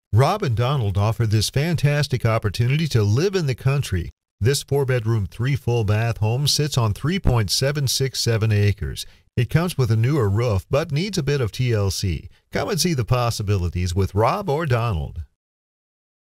Rob and Donald offer this fantastic opportunity to live in the country. This 4-bedroom, 3 full bath home sits on 3.767 acres. It comes with a newer roof but needs a bit of TLC. Come and see the possibilities with Rob or Donald.